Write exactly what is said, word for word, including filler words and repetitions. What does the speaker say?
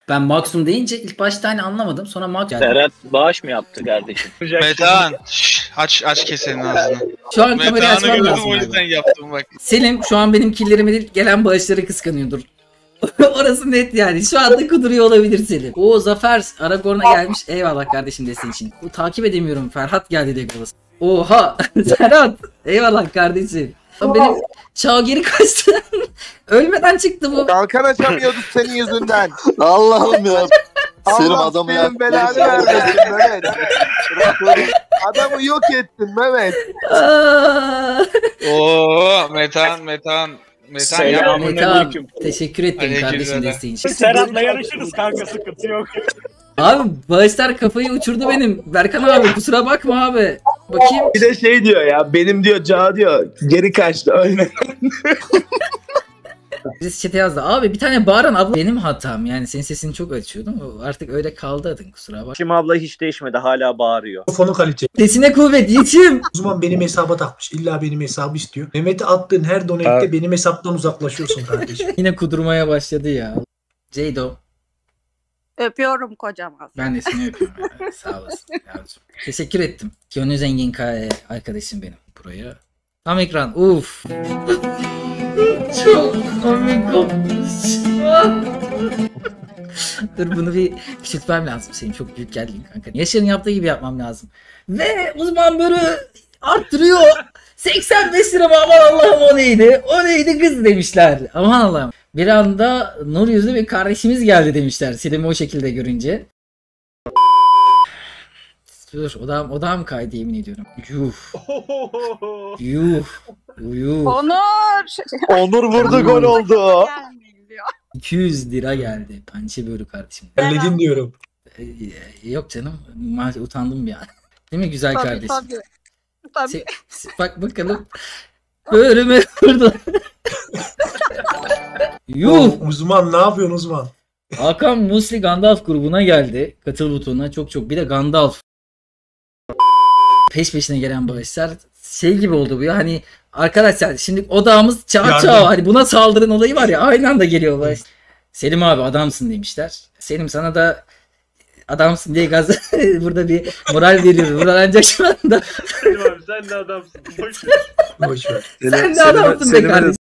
Ben Maxum deyince ilk başta hani anlamadım. Sonra Max geldi. Serhat bağış mı yaptı kardeşim? Metehan. Şşş, aç aç kesenin ağzını. Şu an kamerayı Metehan'ı açmam gördüm lazım. o yüzden yaptım bak. Selim şu an benim killerimi değil gelen bağışları kıskanıyordur. Orası net yani. Şu anda kuduruyor olabilir Selim. O Zafer Aragorn'a gelmiş. Eyvallah kardeşim desin için. O takip edemiyorum. Ferhat geldi Legolas. Oha Serhat. Eyvallah kardeşim. Benim çağ geri kaçtı. Ölmeden çıktı bu. Kalkan açamıyorduk senin yüzünden. Allah'ım ya. Selim Allah adamı senin yaptı. belanı vermesin Mehmet. Adamı yok ettin Mehmet. Oo Metehan Metehan. Metehan yapma. Selam. Metehan teşekkür ettim Aleyküm kardeşim selam. desteğin için. Serhat'la yarışırız kanka, sıkıntı yok. Abi bağışlar kafayı uçurdu benim. Berkan abi kusura bakma abi. Bakayım. Bir de şey diyor ya, benim diyor Ca diyor geri kaçtı ölme. Birisi chat'e yazdı. Abi bir tane bağıran abla benim hatam. Yani senin sesini çok açıyordum. Artık öyle kaldı adın kusura bakma. Şimdi abla hiç değişmedi, hala bağırıyor. Mikrofonu kalite. Sesine kuvvet Yiğit'im. O zaman benim hesaba takmış. İlla benim hesabı istiyor. Mehmet'e attığın her donate'de benim hesaptan uzaklaşıyorsun kardeşim. Yine kudurmaya başladı ya. Ceydo. Öpüyorum kocaman. Ben de seni öpüyorum. Ya. Sağ olasın yavrucuğum. Teşekkür ettim. Gönül Zengin K arkadaşım benim buraya. Tam ekran. Uf. Çok komik olmuş. Dur bunu bir küçültmem lazım. Senin çok büyük geldin kanka. Yaşar'ın yaptığı gibi yapmam lazım. Ve uzman böyle arttırıyor. seksen beş lira mı? Aman Allah'ım o neydi? O neydi kız demişler. Aman Allah'ım. Bir anda nur yüzlü bir kardeşimiz geldi demişler. Selim'i o şekilde görünce. Dur odam, odam kaydı yemin ediyorum. Yuh. Yuh. Yuh. Onur. Onur vurdu gol oldu. iki yüz lira geldi. Pançe börü kardeşim. Halledin diyorum. Ee, yok canım. Maalesef utandım ya. Değil mi güzel Tabii, kardeşim? tabii. Tabii. Se- se- bak bakalım. Börüme vurdu. Yuh. Uzman ne yapıyorsun uzman? Hakan Musli Gandalf grubuna geldi. Katıl butonuna çok çok. Bir de Gandalf. Peş peşine gelen bağışlar. Şey gibi oldu bu ya hani arkadaşlar şimdi odağımız çağ Yardım. çağ hani buna saldırın olayı var ya aynı anda geliyor bağış. Selim abi adamsın demişler. Selim sana da adamsın diye gaz burada bir moral veriyoruz. Buradan ancak şu anda. Selim abi sen de adamsın. Boş ver. Boş ver. Sen de adamsın be kardeşim.